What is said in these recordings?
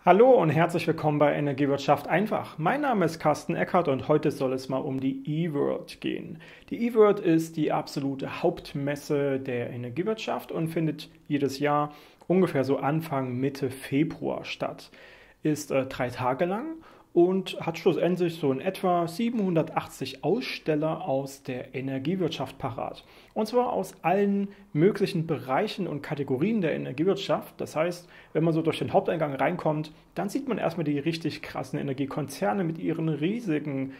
Hallo und herzlich willkommen bei Energiewirtschaft einfach. Mein Name ist Carsten Eckert und heute soll es mal um die eWorld gehen. Die eWorld ist die absolute Hauptmesse der Energiewirtschaft und findet jedes Jahr ungefähr so Anfang, Mitte Februar statt. Ist 3 Tage lang und hat schlussendlich so in etwa 780 Aussteller aus der Energiewirtschaft parat. Und zwar aus allen möglichen Bereichen und Kategorien der Energiewirtschaft. Das heißt, wenn man so durch den Haupteingang reinkommt, dann sieht man erstmal die richtig krassen Energiekonzerne mit ihren riesigen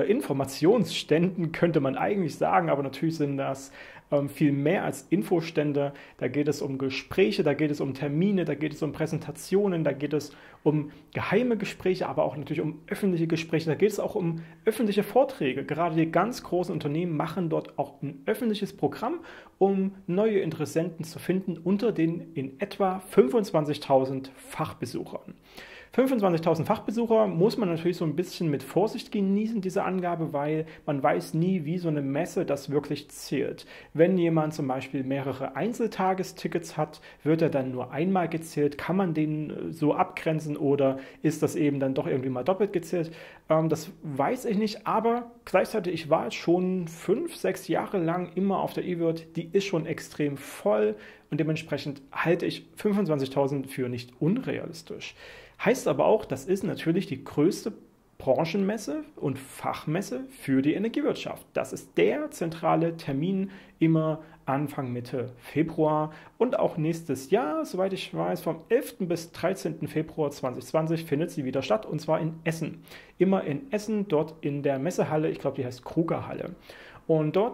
Informationsständen, könnte man eigentlich sagen, aber natürlich sind das viel mehr als Infostände. Da geht es um Gespräche, da geht es um Termine, da geht es um Präsentationen, da geht es um geheime Gespräche, aber auch natürlich um öffentliche Gespräche. Da geht es auch um öffentliche Vorträge. Gerade die ganz großen Unternehmen machen dort auch ein öffentliches Programm, um neue Interessenten zu finden unter den in etwa 25.000 Fachbesuchern. 25.000 Fachbesucher muss man natürlich so ein bisschen mit Vorsicht genießen, diese Angabe, weil man weiß nie, wie so eine Messe das wirklich zählt. Wenn jemand zum Beispiel mehrere Einzeltagestickets hat, wird er dann nur einmal gezählt? Kann man den so abgrenzen oder ist das eben dann doch irgendwie mal doppelt gezählt? Das weiß ich nicht, aber gleichzeitig, ich war jetzt schon 5, 6 Jahre lang immer auf der eWorld, die ist schon extrem voll und dementsprechend halte ich 25.000 für nicht unrealistisch. Heißt aber auch, das ist natürlich die größte Branchenmesse und Fachmesse für die Energiewirtschaft. Das ist der zentrale Termin immer Anfang Mitte Februar und auch nächstes Jahr, soweit ich weiß, vom 11. bis 13. Februar 2020 findet sie wieder statt und zwar in Essen. Immer in Essen, dort in der Messehalle, ich glaube, die heißt Krugerhalle. Und dort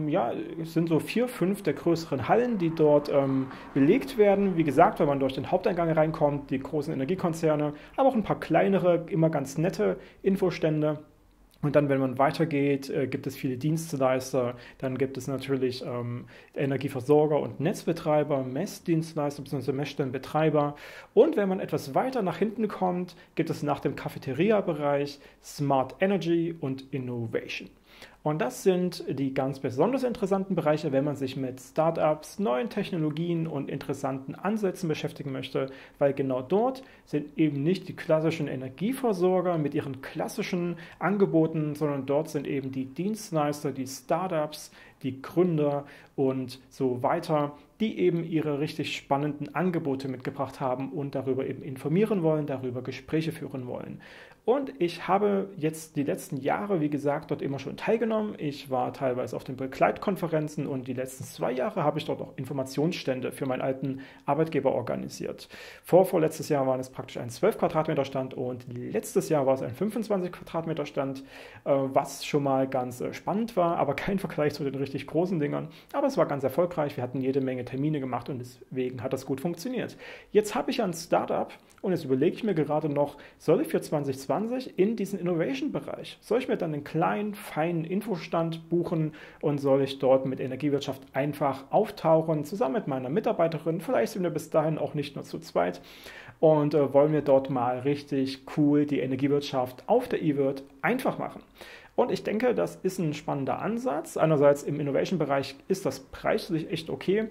sind so 4, 5 der größeren Hallen, die dort belegt werden. Wie gesagt, wenn man durch den Haupteingang reinkommt, die großen Energiekonzerne, aber auch ein paar kleinere, immer ganz nette Infostände. Und dann, wenn man weitergeht, gibt es viele Dienstleister. Dann gibt es natürlich Energieversorger und Netzbetreiber, Messdienstleister bzw. Messstellenbetreiber. Und wenn man etwas weiter nach hinten kommt, gibt es nach dem Cafeteria-Bereich Smart Energy und Innovation. Und das sind die ganz besonders interessanten Bereiche, wenn man sich mit Startups, neuen Technologien und interessanten Ansätzen beschäftigen möchte, weil genau dort sind eben nicht die klassischen Energieversorger mit ihren klassischen Angeboten, sondern dort sind eben die Dienstleister, die Startups, die Gründer und so weiter, die eben ihre richtig spannenden Angebote mitgebracht haben und darüber eben informieren wollen, darüber Gespräche führen wollen. Und ich habe jetzt die letzten Jahre, wie gesagt, dort immer schon teilgenommen. Ich war teilweise auf den Begleitkonferenzen und die letzten 2 Jahre habe ich dort auch Informationsstände für meinen alten Arbeitgeber organisiert. Vorletztes Jahr war es praktisch ein 12 Quadratmeter Stand und letztes Jahr war es ein 25 Quadratmeter Stand, was schon mal ganz spannend war, aber kein Vergleich zu den richtig großen Dingern. Aber es war ganz erfolgreich. Wir hatten jede Menge Termine gemacht und deswegen hat das gut funktioniert. Jetzt habe ich ein Startup und jetzt überlege ich mir gerade noch, soll ich für 2020 in diesen Innovation-Bereich, soll ich mir dann einen kleinen, feinen Infostand buchen und soll ich dort mit Energiewirtschaft einfach auftauchen, zusammen mit meiner Mitarbeiterin, vielleicht sind wir bis dahin auch nicht nur zu zweit und wollen wir dort mal richtig cool die Energiewirtschaft auf der eWorld einfach machen. Und ich denke, das ist ein spannender Ansatz. Einerseits im Innovation-Bereich ist das preislich echt okay.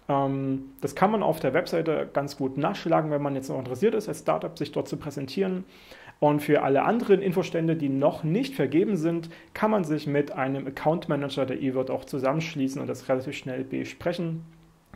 Das kann man auf der Webseite ganz gut nachschlagen, wenn man jetzt noch interessiert ist, als Startup sich dort zu präsentieren. Und für alle anderen Infostände, die noch nicht vergeben sind, kann man sich mit einem Account Manager der eWorld auch zusammenschließen und das relativ schnell besprechen.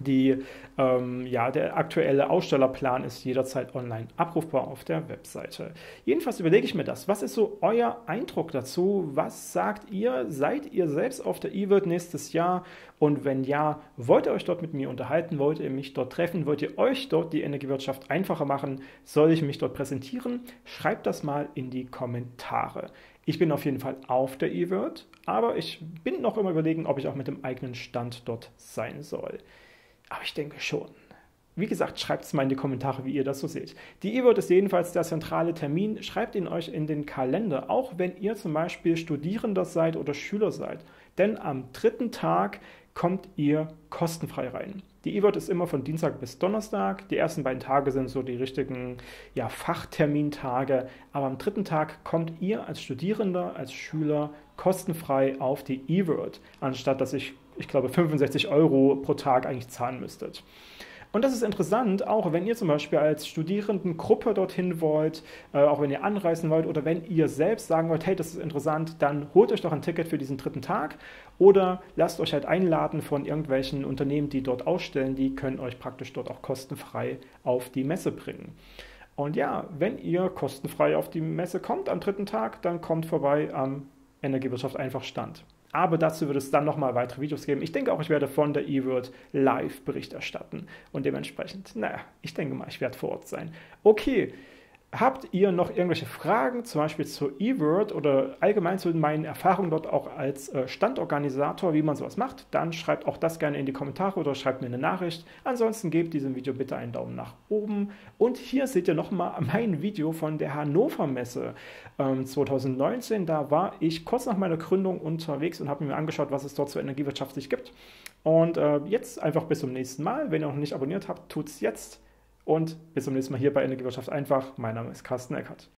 Der aktuelle Ausstellerplan ist jederzeit online abrufbar auf der Webseite. Jedenfalls überlege ich mir das. Was ist so euer Eindruck dazu? Was sagt ihr? Seid ihr selbst auf der eWorld nächstes Jahr? Und wenn ja, wollt ihr euch dort mit mir unterhalten? Wollt ihr mich dort treffen? Wollt ihr euch dort die Energiewirtschaft einfacher machen? Soll ich mich dort präsentieren? Schreibt das mal in die Kommentare. Ich bin auf jeden Fall auf der eWorld, aber ich bin noch immer überlegen, ob ich auch mit dem eigenen Stand dort sein soll. Aber ich denke schon. Wie gesagt, schreibt es mal in die Kommentare, wie ihr das so seht. Die eWorld ist jedenfalls der zentrale Termin. Schreibt ihn euch in den Kalender, auch wenn ihr zum Beispiel Studierender seid oder Schüler seid. Denn am 3. Tag kommt ihr kostenfrei rein. Die eWorld ist immer von Dienstag bis Donnerstag. Die ersten 2 Tage sind so die richtigen Fachtermintage. Aber am 3. Tag kommt ihr als Studierender, als Schüler kostenfrei auf die eWorld, anstatt dass ich glaube, 65 € pro Tag eigentlich zahlen müsstet. Und das ist interessant, auch wenn ihr zum Beispiel als Studierendengruppe dorthin wollt, auch wenn ihr anreisen wollt oder wenn ihr selbst sagen wollt, hey, das ist interessant, dann holt euch doch ein Ticket für diesen dritten Tag oder lasst euch halt einladen von irgendwelchen Unternehmen, die dort ausstellen, die können euch praktisch dort auch kostenfrei auf die Messe bringen. Und ja, wenn ihr kostenfrei auf die Messe kommt am dritten Tag, dann kommt vorbei am Energiewirtschaft einfach Stand. Aber dazu wird es dann nochmal weitere Videos geben. Ich denke auch, ich werde von der eWorld live Bericht erstatten. Und dementsprechend, naja, ich denke mal, ich werde vor Ort sein. Okay, habt ihr noch irgendwelche Fragen, zum Beispiel zur eWorld oder allgemein zu meinen Erfahrungen dort auch als Standorganisator, wie man sowas macht, dann schreibt auch das gerne in die Kommentare oder schreibt mir eine Nachricht. Ansonsten gebt diesem Video bitte einen Daumen nach oben. Und hier seht ihr nochmal mein Video von der Hannover Messe 2019. Da war ich kurz nach meiner Gründung unterwegs und habe mir angeschaut, was es dort zur Energiewirtschaft sich gibt. Und jetzt einfach bis zum nächsten Mal. Wenn ihr noch nicht abonniert habt, tut's jetzt. Und bis zum nächsten Mal hier bei Energiewirtschaft einfach. Mein Name ist Carsten Eckert.